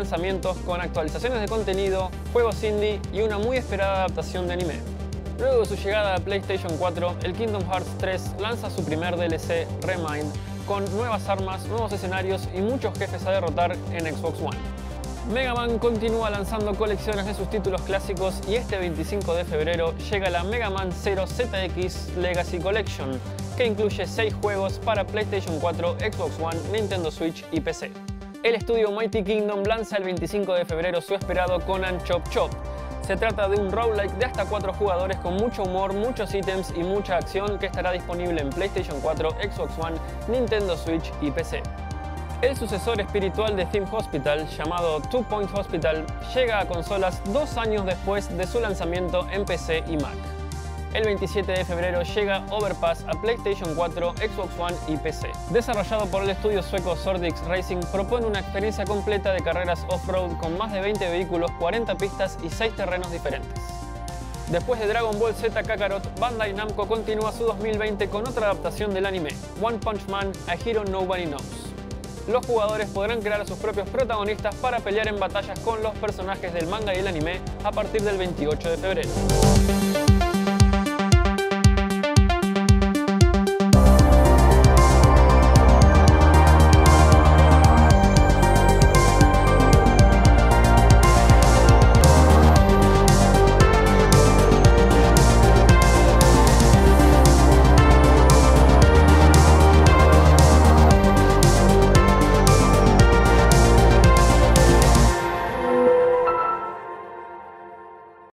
lanzamientos con actualizaciones de contenido, juegos indie y una muy esperada adaptación de anime. Luego de su llegada a PlayStation 4, el Kingdom Hearts 3 lanza su primer DLC, Remind, con nuevas armas, nuevos escenarios y muchos jefes a derrotar en Xbox One. Mega Man continúa lanzando colecciones de sus títulos clásicos y este 25 de febrero llega la Mega Man Zero ZX Legacy Collection, que incluye 6 juegos para PlayStation 4, Xbox One, Nintendo Switch y PC. El estudio Mighty Kingdom lanza el 25 de febrero su esperado Conan Chop Chop. Se trata de un roguelike de hasta 4 jugadores con mucho humor, muchos ítems y mucha acción que estará disponible en PlayStation 4, Xbox One, Nintendo Switch y PC. El sucesor espiritual de Theme Hospital, llamado Two Point Hospital, llega a consolas 2 años después de su lanzamiento en PC y Mac. El 27 de febrero llega Overpass a PlayStation 4, Xbox One y PC. Desarrollado por el estudio sueco Zordix Racing, propone una experiencia completa de carreras off-road con más de 20 vehículos, 40 pistas y 6 terrenos diferentes. Después de Dragon Ball Z Kakarot, Bandai Namco continúa su 2020 con otra adaptación del anime, One Punch Man: A Hero Nobody Knows. Los jugadores podrán crear a sus propios protagonistas para pelear en batallas con los personajes del manga y el anime a partir del 28 de febrero.